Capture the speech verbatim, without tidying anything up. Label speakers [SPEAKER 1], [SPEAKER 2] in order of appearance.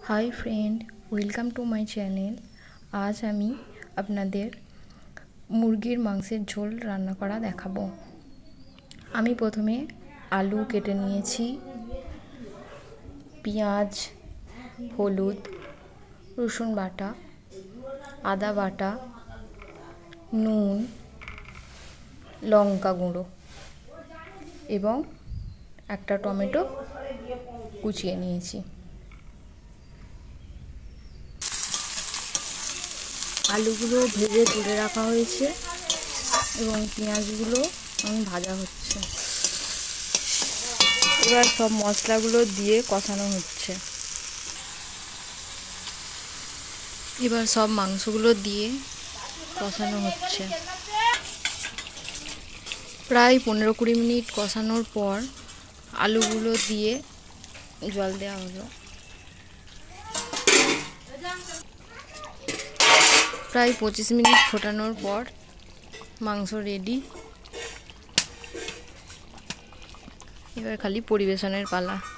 [SPEAKER 1] High friend welcome to my channel. आज आमी आपनादेर मुरगिर मांसेर झोल रान्ना करा देखाबो। आमी प्रथमे आलू केटे निয়েছি, पेঁয়াজ, हलुद, रसुन बाटा, आदा बाटा, नुन, लंका गुঁড়ো एवं একটা টমেটো কুচিয়ে নিয়েছি। आलूगुलो भेजे तुले रखा হয়েছে এবং পেঁয়াজগুলো এখন ভাজা হচ্ছে। এবার সব মশলাগুলো দিয়ে কষানো হচ্ছে। এবার সব মাংসগুলো দিয়ে কষানো হচ্ছে। প্রায় পনেরো কুড়ি মিনিট কষানোর পর আলুগুলো দিয়ে জল দেওয়া হলো। প্রায় পঁচিশ মিনিট ফোটানোর পর মাংস রেডি। এবার খালি পরিবেশনের পালা।